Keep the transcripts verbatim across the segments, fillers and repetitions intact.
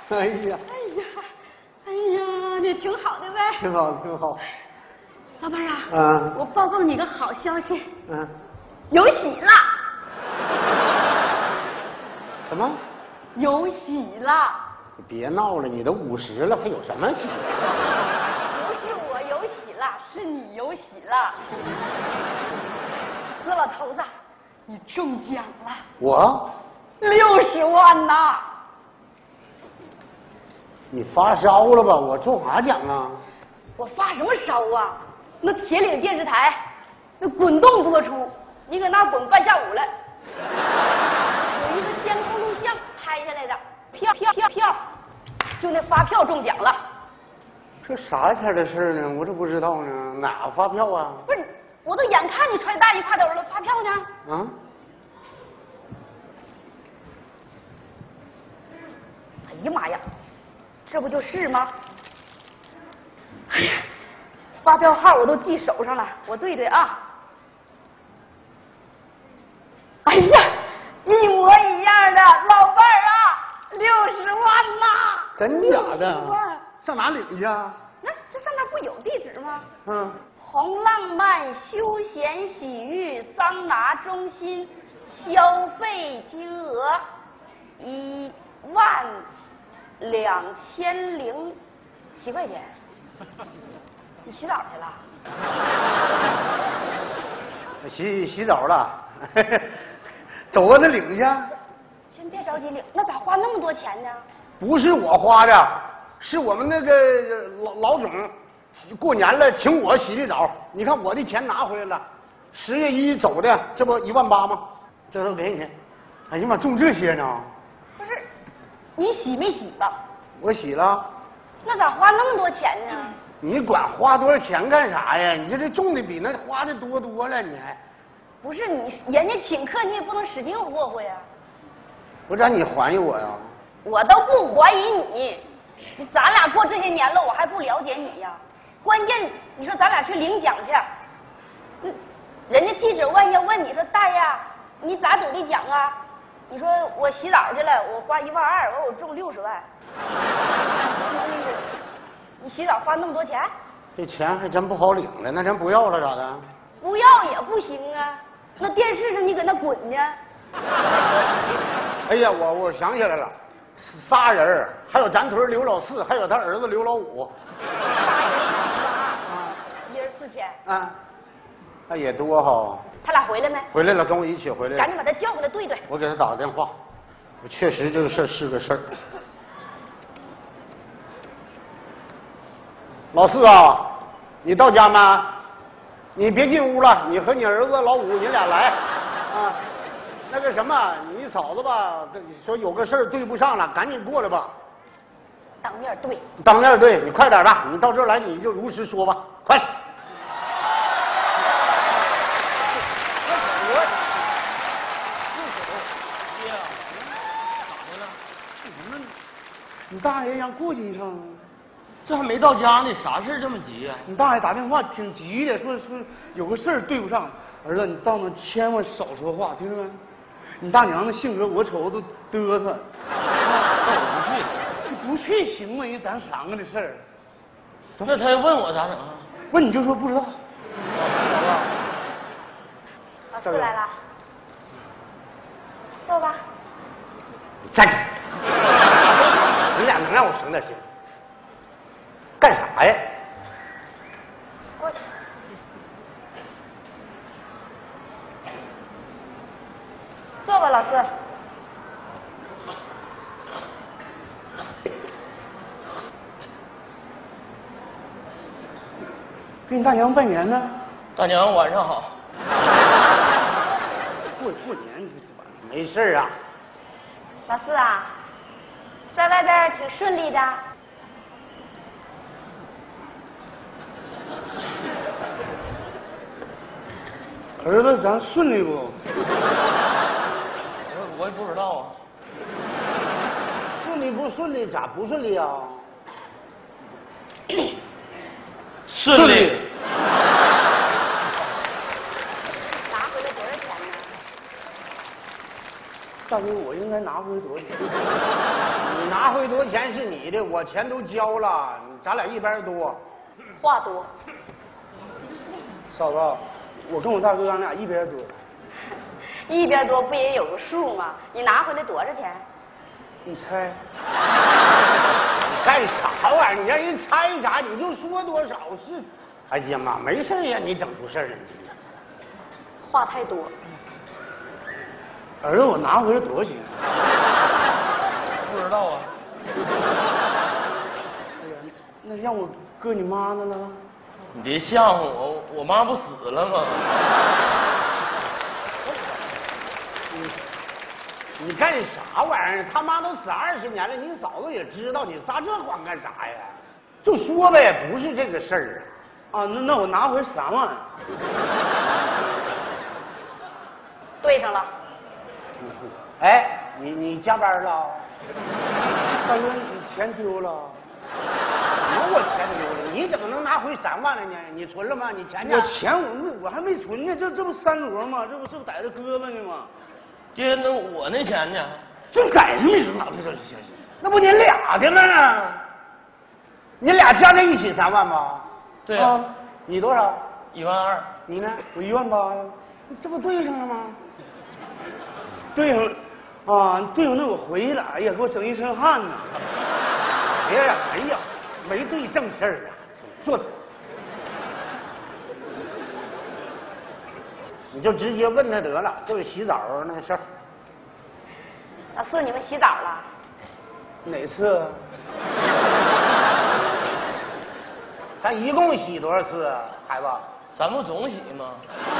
哎呀， 哎呀，哎呀，这挺好的呗。 挺好，挺好。 老伴儿啊， 嗯， 我报告你个好消息， 嗯， 有喜了。 什么？ 有喜了。 你别闹了，你都五十了，还有什么喜？ 不是我有喜了，是你有喜了。何老头子，你中奖了。 我？ 六十万呐！ 你发烧了吧？我中啥奖啊？ 我发什么烧啊？那铁岭电视台，那滚动播出，你搁那滚半下午了。有一个监控录像拍下来的，票票票票，就那发票中奖了。 这啥天的事呢？我这不知道呢。哪发票啊？ 不是，我都眼看你揣大衣挎兜了，发票呢？ 啊？ 哎呀妈呀，这不就是吗？哎呀，发票号我都记手上了，我对对啊。哎呀，一模一样的，老伴儿啊，六十万呐！ 真假的？ 六十万， 上哪领去啊？ 那这上面不有地址吗？ 嗯。 红浪漫休闲洗浴桑拿中心，消费金额一万两千零七块钱。你洗澡去了？ 洗洗澡了，走啊，那领去。 先别着急领，那咋花那么多钱呢？ 不是我花的，是我们那个老老总过年了请我洗的澡。你看我的钱拿回来了，十月一走的，这不一万八吗？这都给你。哎呀妈，中这些呢？ 不是，你洗没洗吧？ 我洗了。 那咋花那么多钱呢？ 你管花多少钱干啥呀？你这这中的比那花的多多了，你还。 不是你，人家请客你也不能使劲霍霍呀。 我让你怀疑我呀？ 我都不怀疑你，你咱俩过这些年了，我还不了解你呀。关键你说咱俩去领奖去，嗯，人家记者万一要问你说大爷，你咋得的奖啊？你说我洗澡去了，我花一万二，完我中六十万。你洗澡花那么多钱？ 这钱还真不好领了，那咱不要了咋的？ 不要也不行啊，那电视上你搁那滚呢。 哎呀，我我想起来了，仨人，还有咱屯刘老四，还有他儿子刘老五。 啊，一人四千。 啊，那也多哈。 他俩回来没？ 回来了，跟我一起回来了。 赶紧把他叫过来对对。 我给他打个电话，我确实这个事儿是个事儿。老四啊，你到家没？你别进屋了，你和你儿子老五你俩来啊。那个什么，你嫂子吧，说有个事儿对不上了，赶紧过来吧。 当面对。 当面对，你快点吧，你到这儿来你就如实说吧，快。 爹啊，咋的了？ 干什么？你大爷让过去一趟啊。 这还没到家呢，啥事这么急呀？ 你大爷打电话挺急的，说说有个事儿对不上。儿子，你到那千万少说话，听着没？你大娘的性格我瞅都嘚瑟。 那我不去。 你不去行吗？因为咱三个的事儿。 那他要问我咋整啊？ 问你就说不知道。 老四来了，坐吧。 你站起来！你俩能让我省点心？干啥呀？ 过去。坐吧，老四。 给你大娘拜年呢。 大娘晚上好。 过过年你这玩意儿没事啊。 老四啊，在外边挺顺利的。 儿子，咱顺利不？ 我我也不知道啊。 顺利不顺利？咋不顺利啊？ 顺利。 拿回来多少钱呢？ 大哥，我应该拿回多少钱？ 你拿拿回多少钱是你的，我钱都交了，咱俩一边多。 话多。 嫂子，我跟我大哥咱俩一边多。 一边多不也有个数吗？你拿回来多少钱？ 你猜？ 你干啥玩意儿？你让人猜啥？你就说多少是？哎呀妈，没事呀，你整出事儿来。 话太多。 儿子，我拿回来多少钱？ 不知道啊。 哎呀，那让我搁你妈那了？ 你别吓唬我，我妈不死了吗？ 你干啥玩意儿？他妈都死二十年了，你嫂子也知道，你撒这谎干啥呀？就说呗，不是这个事儿啊。啊，那那我拿回三万。 对上了。 哎，你你加班了？ 大哥，你钱丢了？ 什么我钱丢了？你怎么能拿回三万了呢？你存了吗？你钱呢？ 我钱我我还没存呢，这这不三摞吗？这不这不在这搁着呢吗？ 爹，那我那钱呢？ 这改什么人哪回事？行行， 那不你俩的吗？你俩加在一起三万吧？ 对啊。 你多少？ 一万二。 你呢？ 我一万八呀。 这不对上了吗？ 对上啊，对上那我回来，哎呀，给我整一身汗呐！ 别呀，哎呀，没对正事儿啊！坐着，你就直接问他得了，就是洗澡那事儿。 老四，你们洗澡了？ 哪次？ 咱一共洗多少次啊，孩子？ 咱不总洗吗？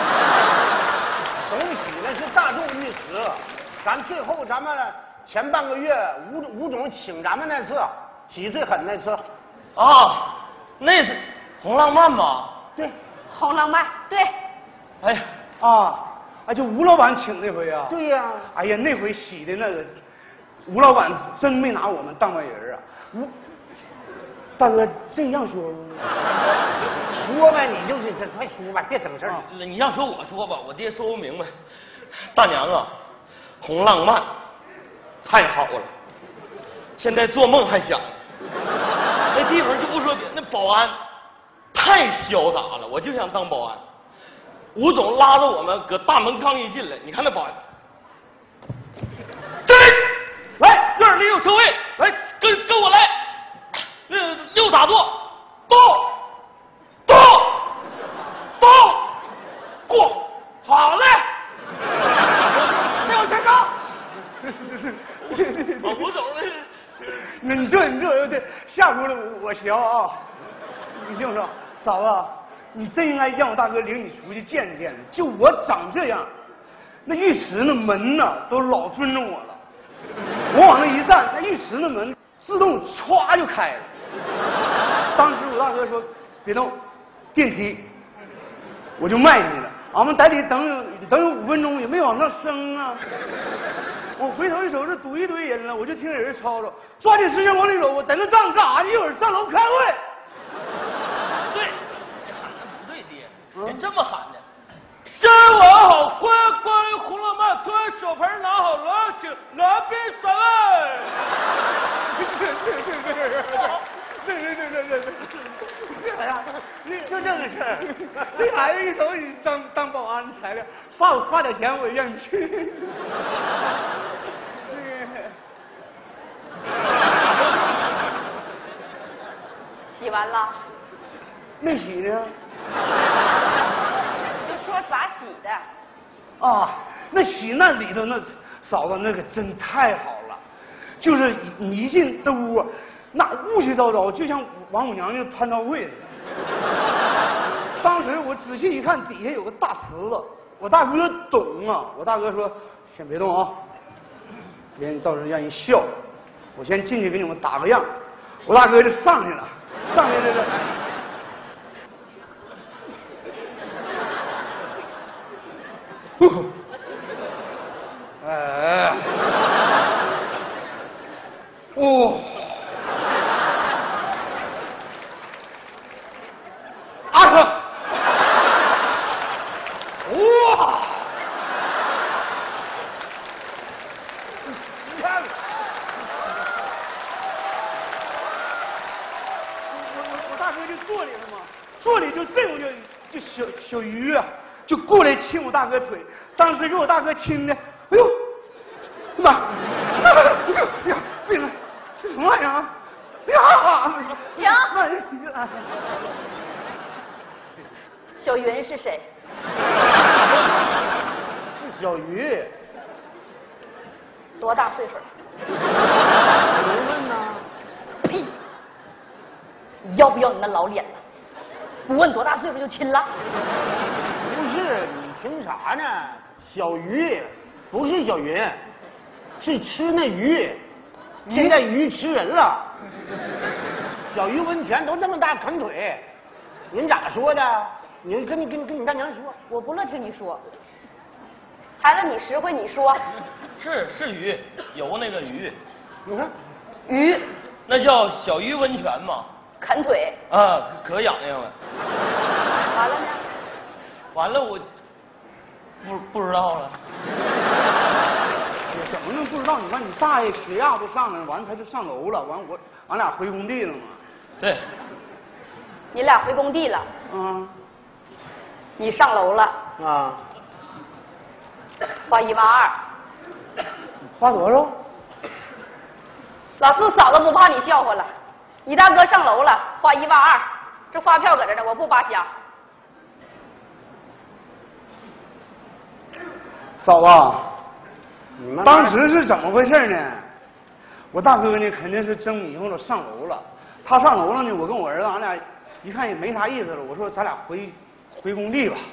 总洗那是大众浴池，咱最后咱们前半个月吴吴总请咱们那次洗最狠那次。 啊，那是红浪漫吧？ 对， 红浪漫，对。 哎呀， 啊，啊，就吴老板请那回啊？ 对呀、啊。 哎呀，那回洗的那个，吴老板真没拿我们当外人啊。吴大哥这样说吗？ 说呗，你就是这，快说吧，别整事儿。 啊你要说我说吧，我爹说不明白。大娘啊，红浪漫太好了，现在做梦还想。那地方就不说别，那保安太潇洒了，我就想当保安。吴总拉着我们搁大门刚一进来，你看那保安，这里来院里有车位，来跟跟我来，那六打坐，动动动，过，好嘞，给我先上。我吴总那。 那你这你这这吓唬了我我瞧啊！你听我说，嫂子，你真应该让我大哥领你出去见识见识。就我长这样，那浴池那门呐都老尊重我了。我往那一站，那浴池那门自动歘就开了。当时我大哥说别动，电梯，我就迈进去了。俺们在里等等有五分钟，也没往那声啊。我回头一瞅，这堵一堆人了，我就听人吵吵，抓紧时间往里走。我在那站干啥去？一会儿上楼开会。 对，你喊的不对，爹，你这么喊的。生完好，乖乖红浪漫，端手盆拿好了，请来宾三位。 对对对对对对对对对。哎呀，就这个事儿，这孩子一瞅你当当保安材料，发我发点钱我也愿意去。 洗完了？ 没洗呢。 就说咋洗的？ 啊，那洗那里头那嫂子那可真太好了，就是你一进这屋，那雾气昭昭，就像王母娘娘蟠桃会似的。当时我仔细一看，底下有个大池子，我大哥懂啊，我大哥说先别动啊，别人到时候让人笑。我先进去给你们打个样，我大哥就上去了，上去这个。哎，哦，阿克，哇！你看， 就坐里了吗？坐里就这种就就小小鱼啊，就过来亲我大哥腿，当时给我大哥亲的，哎呦，妈，哎呀，病了，这什么玩意儿啊？哎呀， 停！小云是谁？ 是小鱼。 多大岁数了？ 你问呢？ 呸！你要不要你那老脸了？不问多大岁数就亲了？ 不是，你听啥呢？小鱼不是小云，是吃那鱼。现在鱼吃人了。小鱼温泉都这么大啃腿，您咋说的？你跟你跟跟你大娘说。 我不乐听你说。孩子，你实惠，你说。 是是鱼，游那个鱼。 你看， 鱼那叫小鱼温泉嘛。 啃腿。 啊，可痒痒了。 完了呢？ 完了，我不不知道了。 我怎么能不知道？你看你大爷血压都上来了，完了他就上楼了，完我俺俩回工地了嘛。 对。 你俩回工地了。 嗯。 你上楼了。 啊。 花一万二。 花多少？ 老四嫂子不怕你笑话了，你大哥上楼了，花一万二，这发票搁这呢，我不扒瞎。 嫂子， 你们当时是怎么回事呢？我大哥呢肯定是蒸米后头上楼了，他上楼了呢，我跟我儿子俺俩一看也没啥意思了，我说咱俩回回工地吧。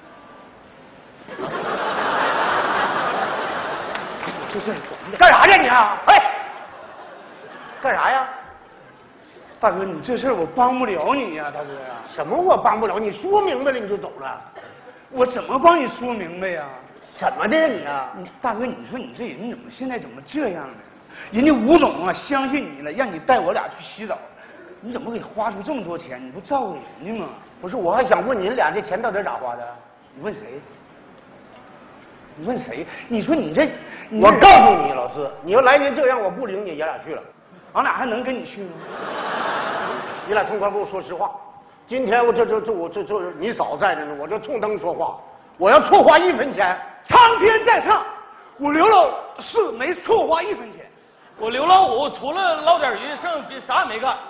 这事儿干啥去你啊？哎，干啥呀？ 大哥，你这事儿我帮不了你呀，大哥呀。 什么我帮不了？你说明白了你就走了。 我怎么帮你说明白呀？ 怎么的你啊？ 你大哥，你说你这人怎么现在怎么这样呢？人家吴总啊相信你了，让你带我俩去洗澡，你怎么给花出这么多钱？你不照顾人家吗？ 不是，我还想问您俩这钱到底咋花的？ 你问谁？你问谁？你说你这，你我告诉你，老四，你要来年这样，我不领你爷俩去了。 俺俩还能跟你去吗？ 你俩痛快给我说实话。今天我这这这我这这你嫂在这呢，我就冲灯说话，我要错花一分钱， 苍天在上，我刘老四没错花一分钱。 我刘老五除了捞点鱼，剩别啥也没干。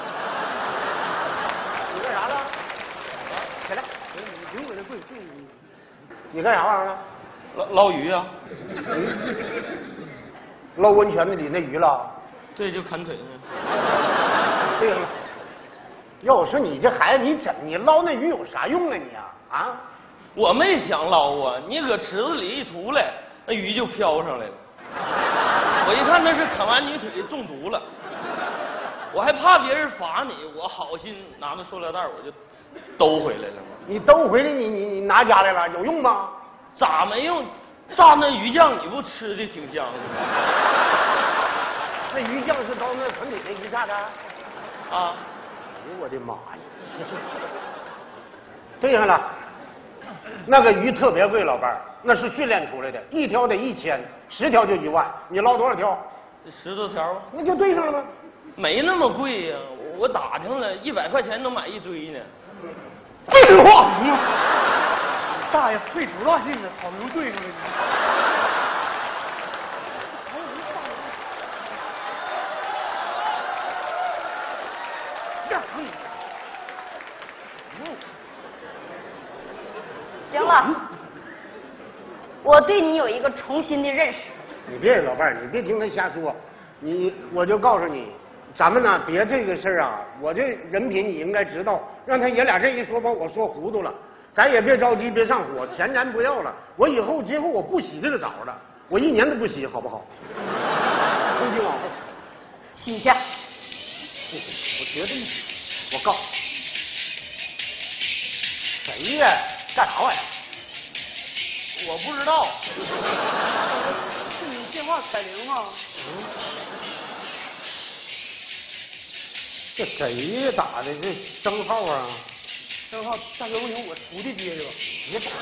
你干啥了？起来， 你留我这跪跪你。 你干啥玩意儿了？ 捞捞鱼啊？ 捞温泉的里那鱼了？ 对，就啃腿呢。 对了，要我说你这孩子，你怎么你捞那鱼有啥用啊你啊？啊？ 我没想捞啊，你搁池子里一出来，那鱼就飘上来了。我一看那是啃完你腿中毒了，我还怕别人罚你，我好心拿着塑料袋我就兜回来了嘛。 你兜回来你你你拿家来了，有用吗？ 咋没用？炸那鱼酱你不吃的挺香的吗？ 那鱼酱是刀那啃腿那鱼炸的？ 啊！ 哎呦我的妈呀！对上了，那个鱼特别贵，老伴儿，那是训练出来的，一条得一千，十条就一万。你捞多少条？ 十多条啊？ 那就对上了吗？ 没那么贵呀、啊，我打听了，一百块钱能买一堆呢。 废话！大爷费多大劲呢，好牛对上了你。 行了，我对你有一个重新的认识。 你别老伴儿，你别听他瞎说，你我就告诉你，咱们呢别这个事儿啊，我这人品你应该知道，让他爷俩这一说把我说糊涂了，咱也别着急，别上火，钱咱不要了，我以后今后我不洗这个澡了，我一年都不洗，好不好？从今往后洗去。 我绝对不洗，我告诉你，谁呀？干啥玩意儿？ 我不知道。 是你电话彩铃吗？ 嗯，这谁呀？打的这生号啊？ 生号，大哥，不行，我徒弟接的吧。 别打！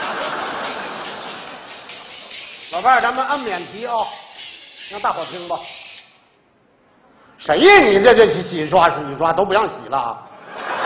老伴儿，咱们按免提啊，让大伙听吧。谁呀？你这这洗洗刷洗刷都不让洗了啊？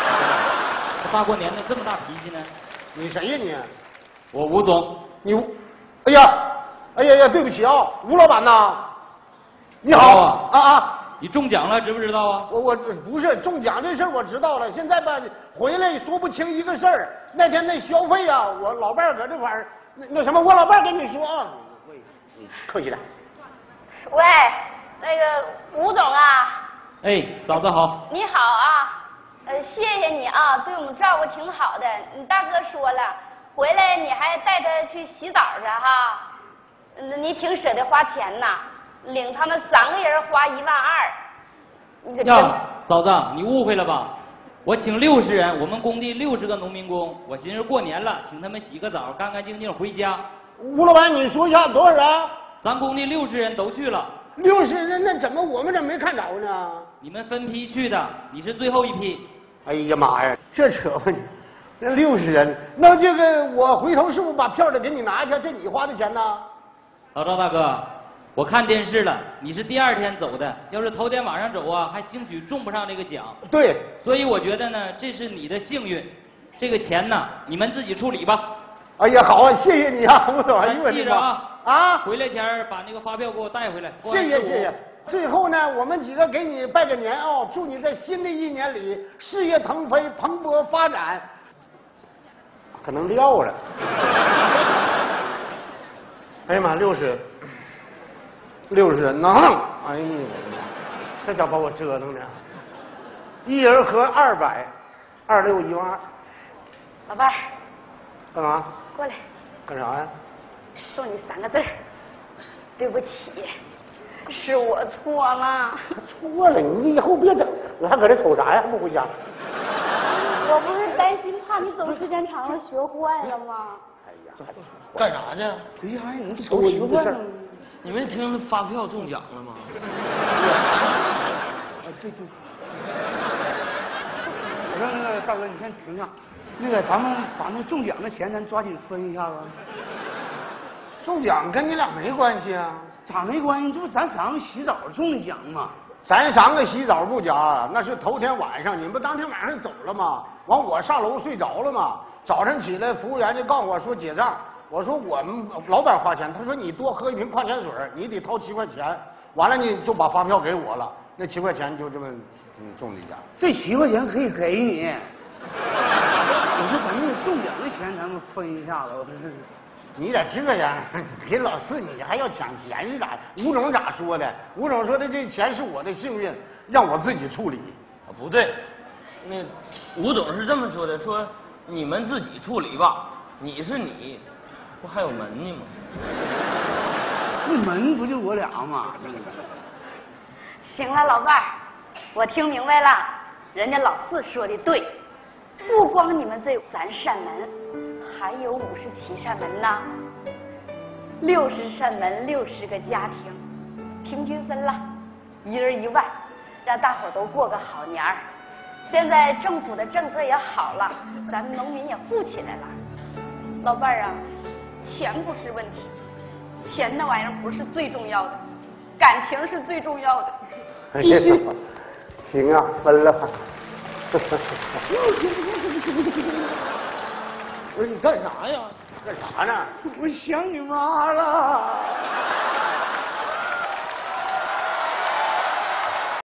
大过年的这么大脾气呢？ 你谁呀你？ 我吴总。 你，哎呀，哎呀呀，对不起啊，吴老板呐。你好啊啊啊！ 你中奖了，知不知道啊？ 我我不是中奖这事儿我知道了，现在吧回来说不清一个事儿。那天那消费啊，我老伴儿搁这块儿，那那什么，我老伴儿跟你说啊，喂，你客气点。 喂，那个吴总啊。 哎，嫂子好。 你好啊，呃，谢谢你啊，对我们照顾挺好的。你大哥说了，回来你还带他去洗澡去哈，嗯，你挺舍得花钱呐。领他们三个人花一万二，你这呀，嫂子，你误会了吧？我请六十人，我们工地六十个农民工，我寻思过年了，请他们洗个澡，干干净净回家。 吴老板，你说一下多少人？ 咱工地六十人都去了。 六十人，那怎么我们这没看着呢？ 你们分批去的，你是最后一批。 哎呀妈呀，这扯吧你！那六十人，那这个我回头是不是把票得给你拿去？这你花的钱呢？ 老赵大哥。我看电视了，你是第二天走的，要是头天晚上走啊，还兴许中不上这个奖。 对， 所以我觉得呢，这是你的幸运，这个钱呢，你们自己处理吧。 哎呀，好啊，谢谢你啊，吴总，哎呦我的妈！ 记着啊， 啊， 回来前把那个发票给我带回来。 谢谢谢谢。最后呢，我们几个给你拜个年啊，祝你在新的一年里事业腾飞、蓬勃发展。可能撂了。哎呀妈，六十。六十人呢，哎呀，这家把我折腾的，一人合二百，二六一万二。 老伴儿， 干嘛？ 过来。 干啥呀？ 送你三个字儿，对不起，是我错了。 错了，你以后别整，你还搁这瞅啥呀？还不回家？ 我不是担心怕你走时间长了学坏了吗？ 哎呀， 干啥去？ 哎呀，你瞅学坏了。 你没听发票中奖了吗？ 啊，对对。我说那个大哥，你先停下，那个咱们把那中奖的钱咱抓紧分一下子。 中奖跟你俩没关系啊？ 咋没关系？这不咱三个洗澡中的奖吗？ 咱三个洗澡不假，那是头天晚上，你们不当天晚上走了吗？完我上楼睡着了嘛，早上起来服务员就告诉我说结账。我说我们老板花钱，他说你多喝一瓶矿泉水，你得掏七块钱。完了呢就把发票给我了，那七块钱就这么中的奖。 这七块钱可以给你。我说把那个中奖的钱咱们分一下子。 你咋这样？给老四你还要抢钱是咋？吴总咋说的？吴总说的这钱是我的幸运，让我自己处理。 啊，不对，那吴总是这么说的，说你们自己处理吧，你是你。不还有门呢吗？ 那门不就我俩吗？ 行了，老伴儿，我听明白了，人家老四说的对，不光你们这三扇门，还有五十七扇门呢，六十扇门，六十个家庭，平均分了，一人一万，让大伙儿都过个好年儿。现在政府的政策也好了，咱们农民也富起来了，老伴儿啊。钱不是问题，钱那玩意儿不是最重要的，感情是最重要的。继续。 行啊，分了吧。 不是你干啥呀？ 干啥呢？ 我想你妈了。